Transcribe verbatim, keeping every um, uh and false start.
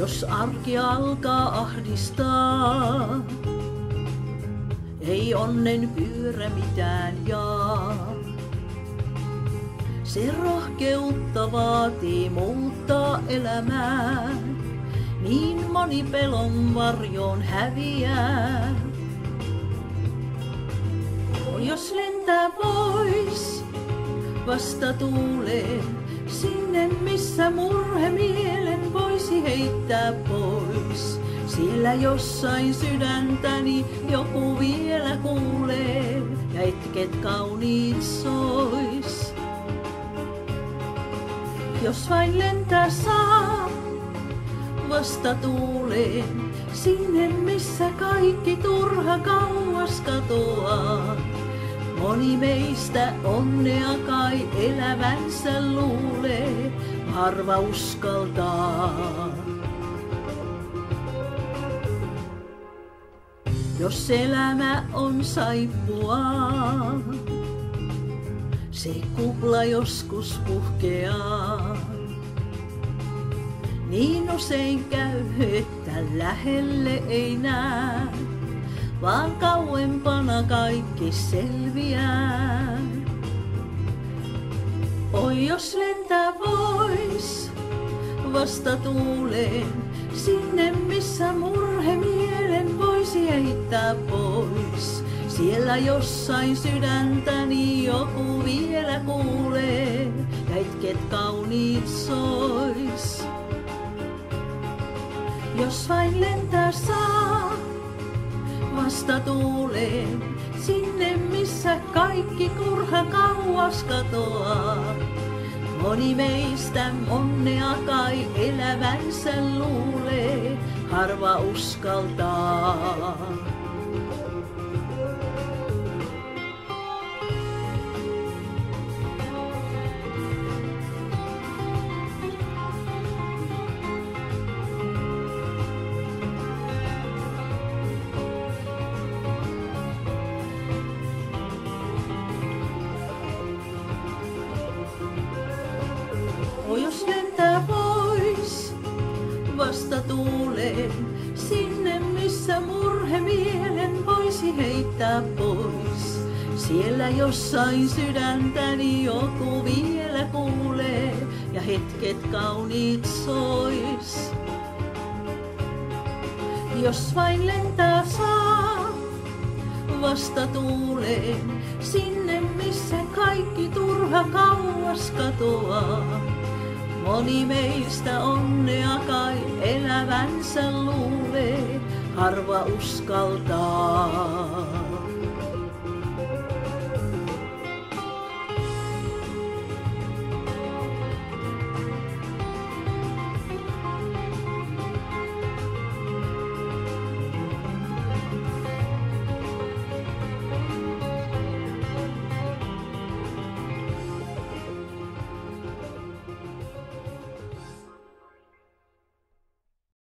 Jos arki alkaa ahdistaa, ei onnen pyörä mitään jaa. Se rohkeutta vaatii muuttaa elämää, niin moni pelon varjoon häviää. Jos lentää pois vasta tuuleen, sinne missä murhe mielen voisi heittää pois. Siellä jossain sydäntäni joku vielä kuulee ja hetket kauniit sois. Jos vain lentää saa vasta tuuleen, sinne missä kaikki turha kauas katoaa. Moni meistä onnea kai elävänsä luulee, harva uskaltaa. Jos elämä on saippua, se kupla joskus puhkeaa. Niin usein käy, että lähelle ei näe, vaan kauempana kaikki selviää. Oi jos lentää pois vasta tuuleen, sinne missä murhe mielen voisi heittää pois. Siellä jossain sydäntäni joku vielä kuulee ja hetket kauniit sois. Jos vain lentää saa vasta tuuleen, sinne missä kaikki turha kauas katoaa. Moni meistä onnea kai elävänsä luulee, harva uskaltaa. O jos lentää pois vasta tuuleen, sinne missä murhe mielen voisi heittää pois. Siellä jossain sydäntäni joku vielä kuulee ja hetket kauniit sois. Jos vain lentää saa vasta tuuleen, sinne missä kaikki turha kauas katoaa. Moni meistä onnea kai elävänsä luulee, harva uskaltaa.